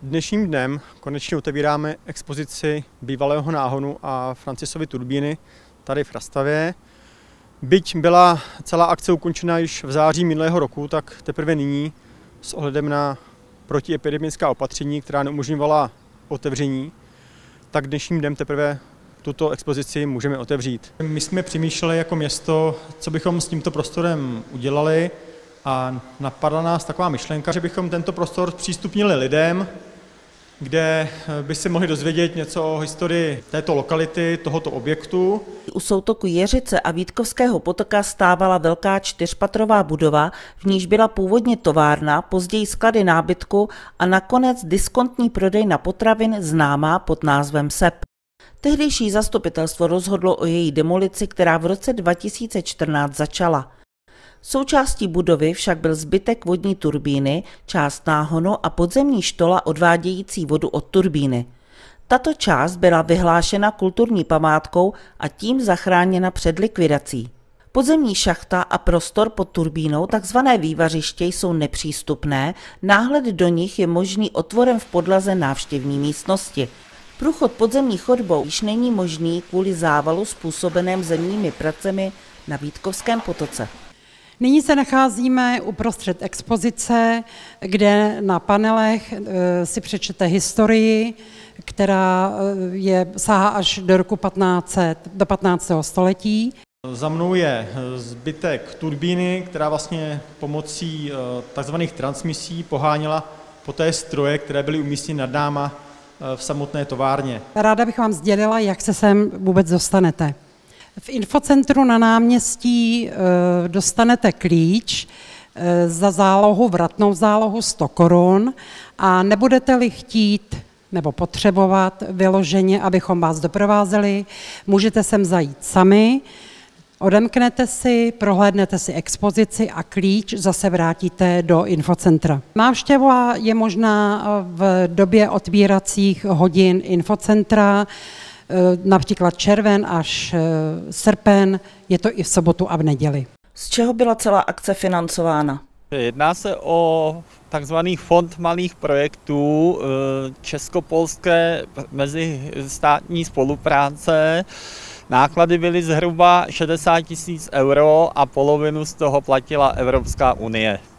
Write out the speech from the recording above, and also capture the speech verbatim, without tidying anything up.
Dnešním dnem konečně otevíráme expozici bývalého náhonu a Francisovy turbíny tady v Rastavě. Byť byla celá akce ukončena již v září minulého roku, tak teprve nyní s ohledem na protiepidemická opatření, která neumožňovala otevření, tak dnešním dnem teprve tuto expozici můžeme otevřít. My jsme přemýšleli jako město, co bychom s tímto prostorem udělali, a napadla nás taková myšlenka, že bychom tento prostor zpřístupnili lidem, kde by se mohli dozvědět něco o historii této lokality, tohoto objektu. U soutoku Jeřice a Vítkovského potoka stávala velká čtyřpatrová budova, v níž byla původně továrna, později sklady nábytku a nakonec diskontní prodejna potravin známá pod názvem S E P. Tehdejší zastupitelstvo rozhodlo o její demolici, která v roce dva tisíce čtrnáct začala. Součástí budovy však byl zbytek vodní turbíny, část náhonu a podzemní štola odvádějící vodu od turbíny. Tato část byla vyhlášena kulturní památkou a tím zachráněna před likvidací. Podzemní šachta a prostor pod turbínou, takzvané vývařiště, jsou nepřístupné, náhled do nich je možný otvorem v podlaze návštěvní místnosti. Průchod podzemní chodbou již není možný kvůli závalu způsobeném zemními pracemi na Vítkovském potoce. Nyní se nacházíme uprostřed expozice, kde na panelech si přečtete historii, která je, sahá až do roku patnáct set, do patnáctého století. Za mnou je zbytek turbíny, která vlastně pomocí tzv. Transmisí poháněla poté stroje, které byly umístěny nad náma v samotné továrně. Ráda bych vám sdělila, jak se sem vůbec dostanete. V infocentru na náměstí dostanete klíč za zálohu, vratnou zálohu sto korun, a nebudete-li chtít nebo potřebovat vyloženě, abychom vás doprovázeli, můžete sem zajít sami, odemknete si, prohlédnete si expozici a klíč zase vrátíte do infocentra. Návštěva je možná v době otvíracích hodin infocentra, například červen až srpen, je to i v sobotu a v neděli. Z čeho byla celá akce financována? Jedná se o takzvaný fond malých projektů česko-polské mezistátní spolupráce. Náklady byly zhruba šedesát tisíc euro a polovinu z toho platila Evropská unie.